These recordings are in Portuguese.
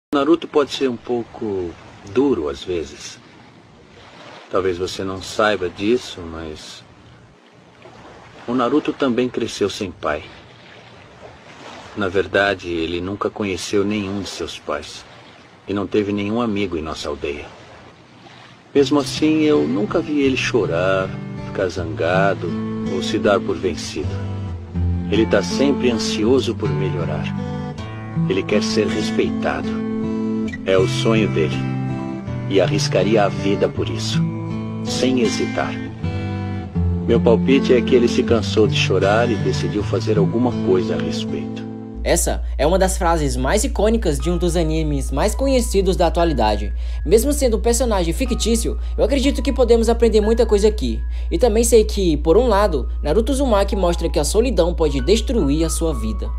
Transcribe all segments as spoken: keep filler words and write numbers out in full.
Naruto pode ser um pouco duro às vezes. Talvez você não saiba disso, mas o Naruto também cresceu sem pai. Na verdade, ele nunca conheceu nenhum de seus pais e não teve nenhum amigo em nossa aldeia. Mesmo assim, eu nunca vi ele chorar, ficar zangado ou se dar por vencido. Ele está sempre ansioso por melhorar. Ele quer ser respeitado. É o sonho dele. E arriscaria a vida por isso, sem hesitar. Meu palpite é que ele se cansou de chorar e decidiu fazer alguma coisa a respeito. Essa é uma das frases mais icônicas de um dos animes mais conhecidos da atualidade. Mesmo sendo um personagem fictício, eu acredito que podemos aprender muita coisa aqui. E também sei que, por um lado, Naruto Uzumaki mostra que a solidão pode destruir a sua vida.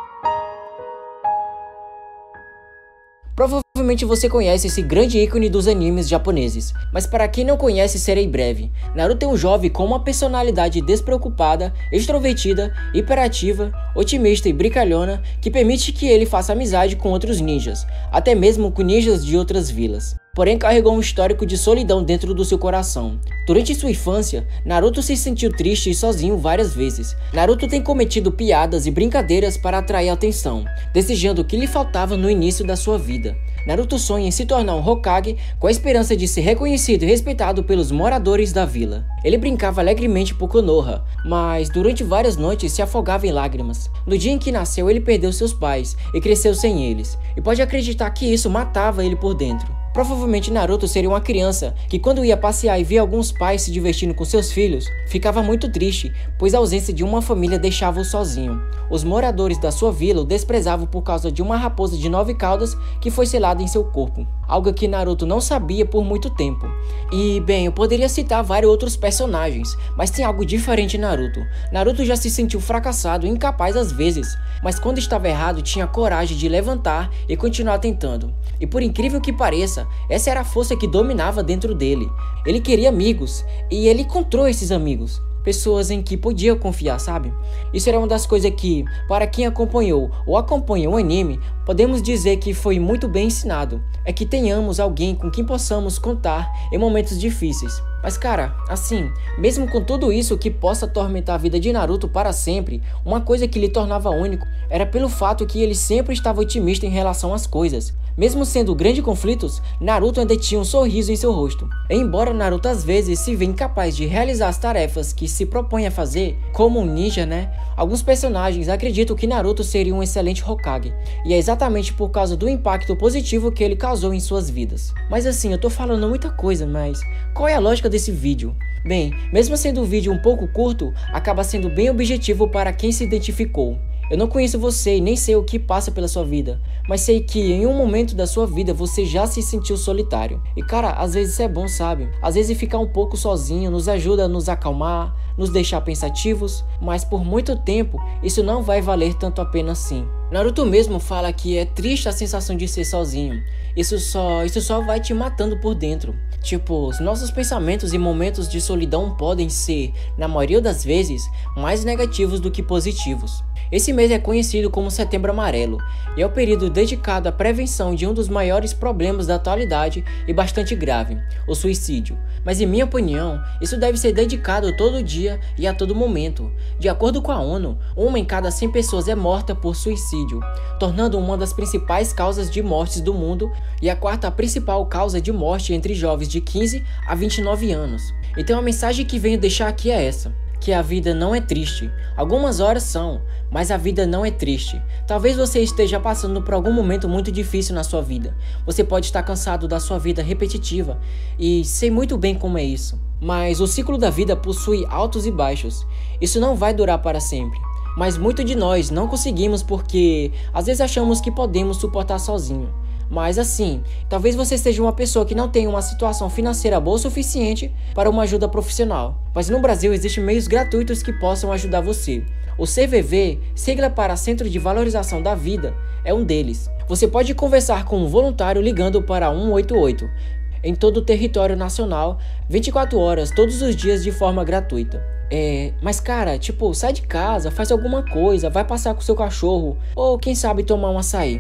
Provavelmente você conhece esse grande ícone dos animes japoneses, mas para quem não conhece serei breve. Naruto é um jovem com uma personalidade despreocupada, extrovertida, hiperativa, otimista e brincalhona que permite que ele faça amizade com outros ninjas, até mesmo com ninjas de outras vilas. Porém carregou um histórico de solidão dentro do seu coração. Durante sua infância, Naruto se sentiu triste e sozinho várias vezes. Naruto tem cometido piadas e brincadeiras para atrair atenção, desejando o que lhe faltava no início da sua vida. Naruto sonha em se tornar um Hokage com a esperança de ser reconhecido e respeitado pelos moradores da vila. Ele brincava alegremente por Konoha, mas durante várias noites se afogava em lágrimas. No dia em que nasceu, ele perdeu seus pais e cresceu sem eles, e pode acreditar que isso matava ele por dentro. Provavelmente Naruto seria uma criança que, quando ia passear e via alguns pais se divertindo com seus filhos, ficava muito triste, pois a ausência de uma família deixava-o sozinho. Os moradores da sua vila o desprezavam por causa de uma raposa de nove caudas que foi selada em seu corpo, algo que Naruto não sabia por muito tempo. E bem, eu poderia citar vários outros personagens, mas tem algo diferente em Naruto. Naruto já se sentiu fracassado e incapaz às vezes, mas quando estava errado tinha coragem de levantar e continuar tentando. E por incrível que pareça, essa era a força que dominava dentro dele. Ele queria amigos, e ele encontrou esses amigos. Pessoas em que podia confiar, sabe? Isso era uma das coisas que, para quem acompanhou ou acompanha o anime, podemos dizer que foi muito bem ensinado. É que tenhamos alguém com quem possamos contar em momentos difíceis. Mas cara, assim, mesmo com tudo isso que possa atormentar a vida de Naruto para sempre, uma coisa que lhe tornava único era pelo fato que ele sempre estava otimista em relação às coisas. Mesmo sendo grandes conflitos, Naruto ainda tinha um sorriso em seu rosto. E embora Naruto às vezes se vê incapaz de realizar as tarefas que se propõe a fazer, como um ninja, né? Alguns personagens acreditam que Naruto seria um excelente Hokage, e é exatamente por causa do impacto positivo que ele causou em suas vidas. Mas assim, eu tô falando muita coisa, mas qual é a lógica desse vídeo? Bem, mesmo sendo um vídeo um pouco curto, acaba sendo bem objetivo para quem se identificou. Eu não conheço você e nem sei o que passa pela sua vida, mas sei que em um momento da sua vida você já se sentiu solitário. E cara, às vezes isso é bom, sabe? Às vezes ficar um pouco sozinho nos ajuda a nos acalmar, nos deixar pensativos, mas por muito tempo isso não vai valer tanto a pena assim. Naruto mesmo fala que é triste a sensação de ser sozinho. Isso só, isso só vai te matando por dentro. Tipo, os nossos pensamentos e momentos de solidão podem ser, na maioria das vezes, mais negativos do que positivos. Esse mês é conhecido como Setembro Amarelo e é o período dedicado à prevenção de um dos maiores problemas da atualidade e bastante grave, o suicídio. Mas em minha opinião, isso deve ser dedicado todo dia e a todo momento. De acordo com a ONU, uma em cada cem pessoas é morta por suicídio, tornando uma das principais causas de mortes do mundo e a quarta principal causa de morte entre jovens de quinze a vinte e nove anos. Então a mensagem que venho deixar aqui é essa: que a vida não é triste. Algumas horas são, mas a vida não é triste. Talvez você esteja passando por algum momento muito difícil na sua vida. Você pode estar cansado da sua vida repetitiva e sei muito bem como é isso. Mas o ciclo da vida possui altos e baixos. Isso não vai durar para sempre. Mas muito de nós não conseguimos porque às vezes achamos que podemos suportar sozinho. Mas assim, talvez você seja uma pessoa que não tem uma situação financeira boa o suficiente para uma ajuda profissional. Mas no Brasil existem meios gratuitos que possam ajudar você. O C V V, sigla para Centro de Valorização da Vida, é um deles. Você pode conversar com um voluntário ligando para um um oito oito em todo o território nacional, vinte e quatro horas, todos os dias de forma gratuita. É, mas cara, tipo, sai de casa, faz alguma coisa, vai passear com seu cachorro, ou quem sabe tomar um açaí.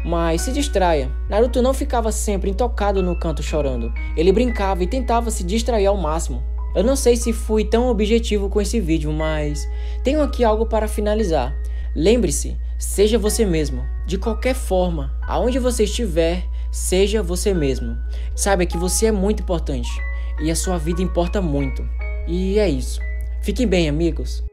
mas se distraia. Naruto não ficava sempre intocado no canto chorando. Ele brincava e tentava se distrair ao máximo. Eu não sei se fui tão objetivo com esse vídeo, mas tenho aqui algo para finalizar. Lembre-se, seja você mesmo. De qualquer forma, aonde você estiver, seja você mesmo. Saiba que você é muito importante e a sua vida importa muito. E é isso. Fiquem bem, amigos.